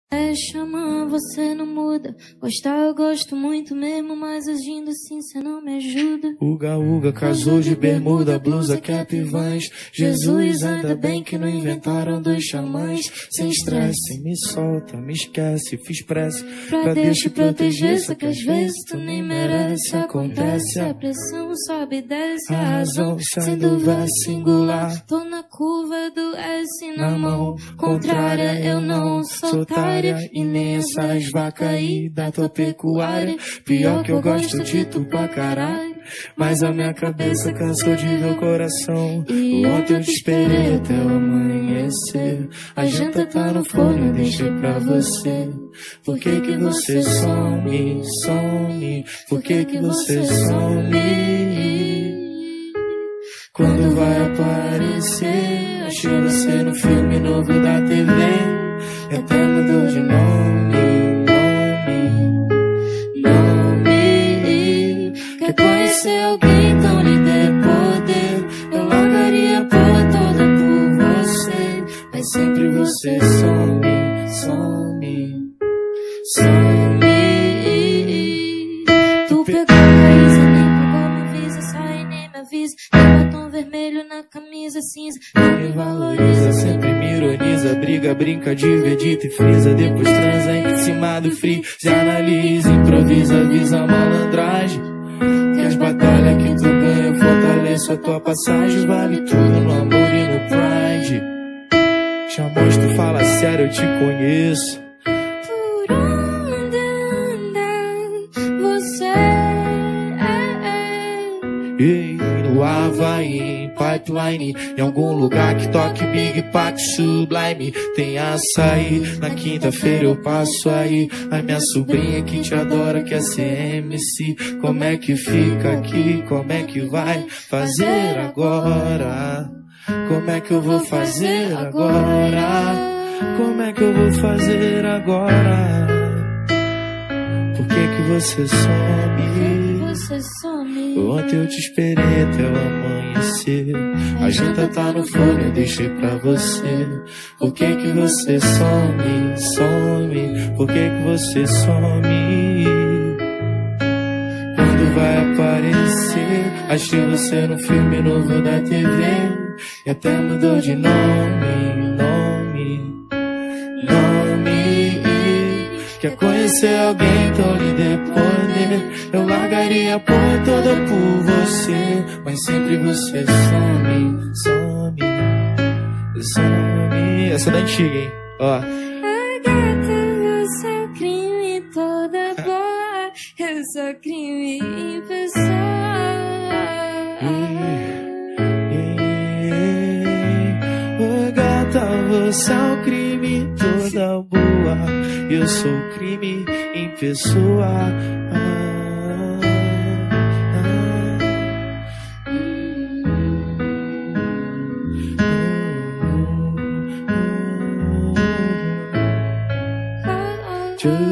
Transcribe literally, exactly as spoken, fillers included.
É xamã, você não muda. Gostar eu gosto muito mesmo, mas agindo assim cê não me ajuda. Uga, uga, casou de bermuda, blusa, cap e vans. Jesus, ainda bem que não inventaram dois xamãs. Sem estresse, me solta, me esquece, fiz pressa Pra Deus te proteger, só que às vezes tu nem merece. Acontece, a pressão sobe e desce. A razão, sem dúvida singular. Tô na curva do S na mão contrária, eu não sou otária. E nem essas vacas aí da tua pecuária. Pior que eu gosto de tu pra caralho, mas a minha cabeça cansou de ver o coração. E ontem eu te esperei até o amanhecer. A janta tá no forno, eu deixei pra você. Por que que você some, some? Por que que você some? Quando vai aparecer? Achei você no filme novo da T V. E até mudou de nome, nome, nome. Quer conhecer alguém, então lhe dê poder. Eu largaria a porra toda por você. Mas sempre você some, some, some. Tu pegou a raiz, nem pegou meu visa. Sai nem me avisa. Tem batom vermelho na camisa cinza. Não me valoriza, sempre me ironiza. Briga, brinca, dividita e frisa. Depois transa em cima do free. Se analisa, improvisa, avisa a malandragem. Que as batalhas que tu ganha fortalece a tua passagem. Vale tudo no amor e no pride. Chamou, tu fala sério, eu te conheço. Por onde anda você? Ei, no Havaí, pipeline, em algum lugar que toque Big Pack Sublime. Tem açaí, na quinta-feira eu passo aí. A minha sobrinha que te adora quer ser M C. Como é que fica aqui? Como é que vai fazer agora? Como é que eu vou fazer agora? Como é que eu vou fazer agora? Por que que você some? Você some. Ontem eu te esperei até o amanhecer. A janta tá no forno, eu deixei pra você. Por que que você some, some? Por que que você some? Quando vai aparecer? Achei você no filme novo da T V. E até mudou de nome, nome, nome. Quer conhecer alguém, então lhe dê poder. Eu largaria a porra toda por você. Mas sempre você some, some, some. Essa é da antiga, hein? Ó. A gata, você é crime toda boa. Eu sou crime em pessoa. Ô gata, você é o crime toda boa. Eu sou o crime em pessoa. Ah, ah, ah, ah.